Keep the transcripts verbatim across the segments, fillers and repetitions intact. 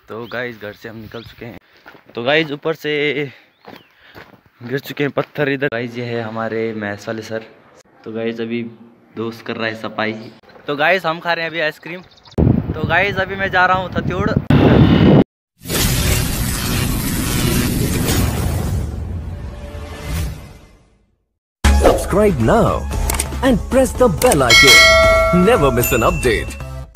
तो गाइस घर से हम निकल चुके हैं। तो गाइस ऊपर से गिर चुके हैं पत्थर इधर। गाइस ये है हमारे मैथ्स वाले सर। तो गाइस अभी दोस्त कर रहा है सफाई। तो गाइस हम खा रहे हैं अभी आइसक्रीम। तो गाइस अभी मैं जा रहा हूँ थत्योड़। Subscribe now and press the bell icon. Never miss an update.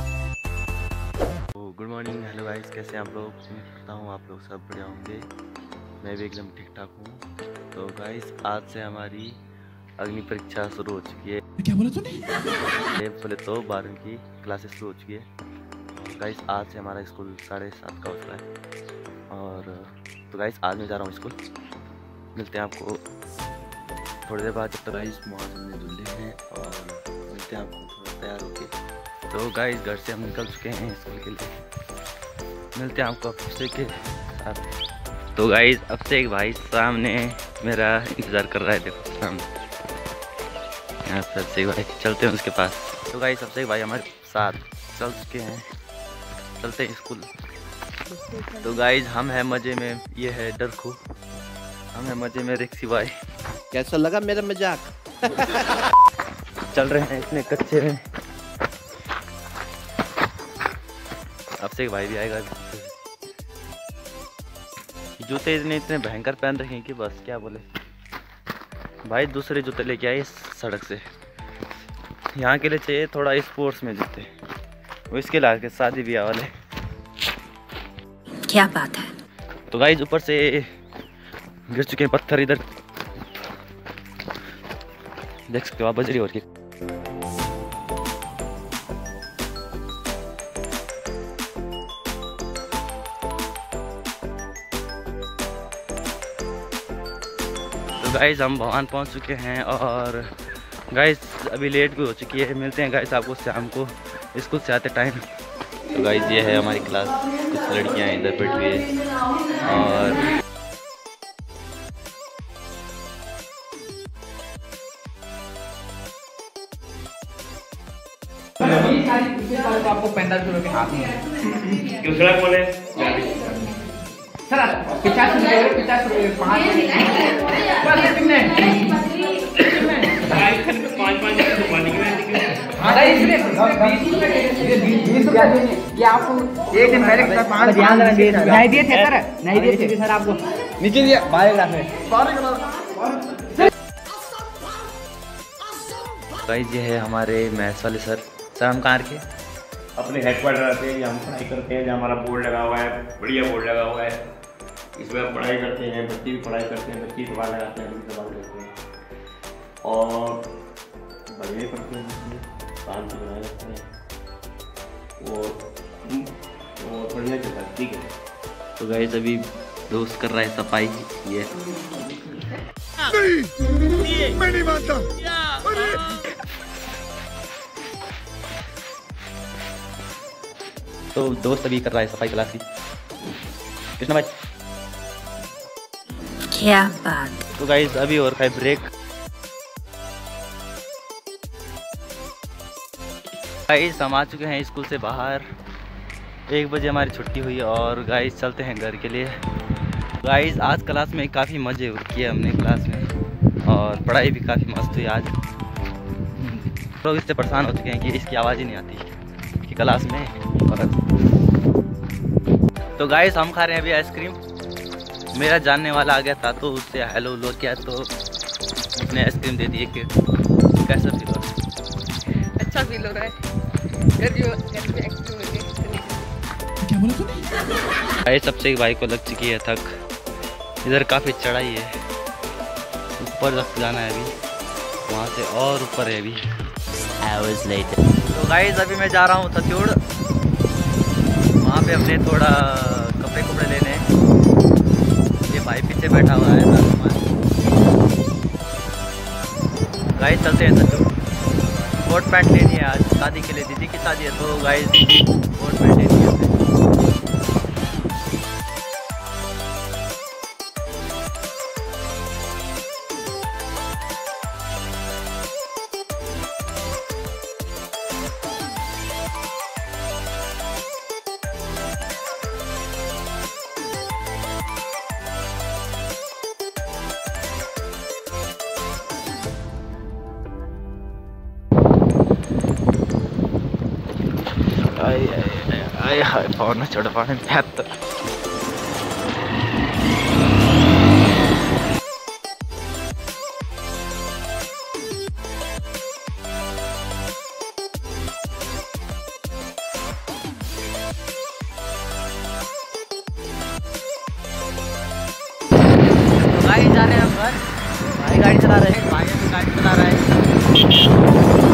Good morning, hello guys, कैसे हैं आप लोग? उम्मीद करता हूँ आप लोग सब बढ़िया होंगे। मैं भी एकदम ठीक ठाक हूँ। तो गाइस आज से हमारी अग्नि परीक्षा शुरू हो चुकी है। क्या बोला तूने? ये बोले तो बारहवीं की क्लासेस शुरू हो चुकी है। और गाइस आज से हमारा स्कूल साढ़े सात का होता है। और तो गाइस आज मैं जा रहा हूँ स्कूल। मिलते हैं आपको थोड़ी देर बाद। जब तक गाइस मौसम में धुले हैं और मिलते हैं आपको थोड़ा तैयार होके। तो गाइस घर से हम निकल चुके हैं स्कूल के लिए। मिलते हैं आपको अफसे के साथ। तो गाइस अफसे एक भाई सामने मेरा इंतज़ार कर रहा है। देखो सामने यहाँ पर अफसे एक भाई, चलते हैं उसके पास। तो गाइस अफसे एक भाई हमारे साथ चल चुके हैं, चलते हैं स्कूल। तो गाइस हम हैं मज़े में, ये है डरखू। हम हैं मज़े में रिक्सी भाई। कैसा लगा मेरा मजाक? चल रहे हैं इतने कच्चे में। अब से एक भाई भी आएगा। जूते इतने इतने भयंकर पहन रखे हैं कि बस क्या बोले। भाई दूसरे जूते लेके आए सड़क से। यहाँ के लिए चाहिए थोड़ा स्पोर्ट्स में जूते, वो इसके ला के शादी ब्याह वाले। क्या बात है। तो गाइस ऊपर से गिर चुके हैं पत्थर इधर, देख सकते हो आप, बजरी और की। तो गाइस हम भवन पहुंच चुके हैं और गाइस अभी लेट भी हो चुकी है। मिलते हैं गाइस आपको शाम को स्कूल से आते टाइम। तो गाइस ये है हमारी क्लास, कुछ लड़कियां इधर बैठी हुई है। और आपको पैंतालीस रुपए के हाथ में दूसरा कौन है? सर पचास रुपए पचास रुपए पाँच कितने पाँच पाँच बीस रुपए ये आपको एक दिन पहले पाँच नहीं दिए थे सर, नहीं दिए थे सर आपको। नीचे दिया बारह गाइस ये है हमारे मैथ्स वाले सर। सर हम कहाँ के अपने हेडक्वार्टर रहते हैं, हम पढ़ाई करते हैं। जहाँ हमारा बोर्ड लगा हुआ है, बढ़िया बोर्ड लगा हुआ है, इसमें हम पढ़ाई करते हैं। बच्चे भी पढ़ाई करते हैं, बच्चे सवाल लगाते हैं, हम भी सवाल करते हैं और बढ़िया करते हैं, काम से बनाए रखते हैं और बढ़िया चलता है। ठीक है। तो गाइस अभी दोस्त कर रहा है सफाई। ये नहीं, मैं नहीं मानता। तो दोस्त अभी कर रहा है सफाई क्लास की। कृष्णा भाई क्या बात। तो गाइस अभी और खाए ब्रेक। गाइस हम आ चुके हैं स्कूल से बाहर। एक बजे हमारी छुट्टी हुई और गाइस चलते हैं घर के लिए। गाइस आज क्लास में काफ़ी मज़े किए हमने क्लास में और पढ़ाई भी काफ़ी मस्त हुई आज। लोग इससे परेशान हो चुके हैं कि इसकी आवाज़ ही नहीं आती कि क्लास में। और तो गाइस हम खा रहे हैं अभी आइसक्रीम। मेरा जानने वाला आ गया था तो उससे हेलो लो किया तो उसने आइसक्रीम दे दी। कि कैसा फील हो रहा है? अच्छा फील हो रहा है। घर जो घर में एक्टिव हो गए। क्या बोला तूने? भाई सबसे एक भाई को लग चुकी है थक। इधर काफ़ी चढ़ाई है, ऊपर तक जाना है अभी, वहाँ से और ऊपर है अभी। Hours later. तो गाइस अभी मैं जा रहा हूँ थत्योड़, वहाँ पे अपने थोड़ा कपड़े कपड़े लेने। ये भाई पीछे बैठा हुआ है। गाइस चलते हैं थत्योड़। कोट पैंट लेनी है आज, शादी के लिए, दीदी की शादी है तो गाइस कोट पैंट लेनी है। आय आय हाय पवन छोड़ पाने हाथ भाई जा रहे हैं हम घर। भाई गाड़ी चला रहे हैं, भाई अभी गाड़ी चला रहा है।